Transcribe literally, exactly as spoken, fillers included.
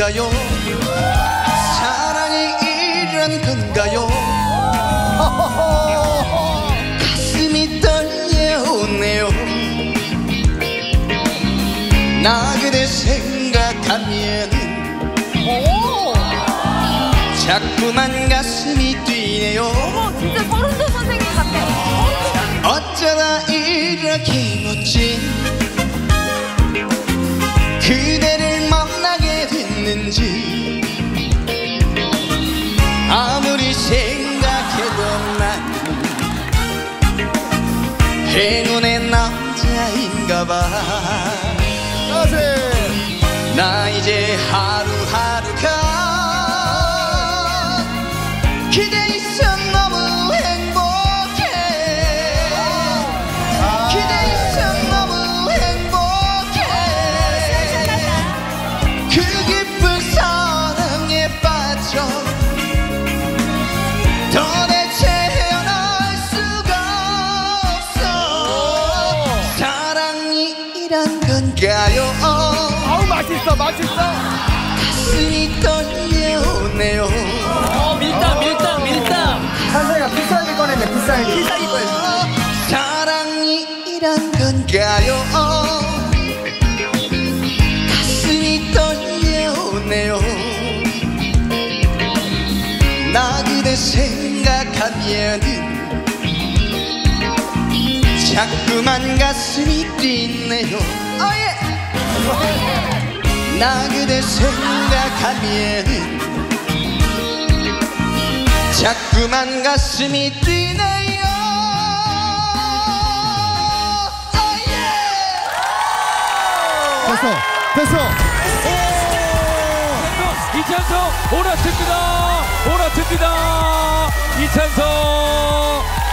건가요? 사랑이 이런 건가요? 가슴이 떨려오네요. 나 그대 생각하면 자꾸만 가슴이 뛰네요. 어머, 진짜 서른도 선생님 같아. 어쩌다 이렇게 멋진 그대를 만나게 됐는지 아무리 생각해도 난 행운의 남자인가봐. 나 이제 하루하루가 기대 있어 너무 행복해. 기대 있어 너무 행복해. 그 깊은 사랑에 빠져 도대체 헤어날 수가 없어. 사랑이란 건가요? 아우 맛있어 맛있어. 가슴이 떨려오네요. 어 밀당 밀당 밀당. 한세가 필살기 꺼냈네. 필살기 필살기 꺼냈어. 사랑이란 건가요? 가슴이 떨려오네요. 나 그대 생각하면은 자꾸만 가슴이 뛰네요. 어예! 나 그대 생각하면은 자꾸만 가슴이 뛰네요. 어예! 됐어 됐어. 이찬성 오라트입니다. 오라트입니다. 이찬성.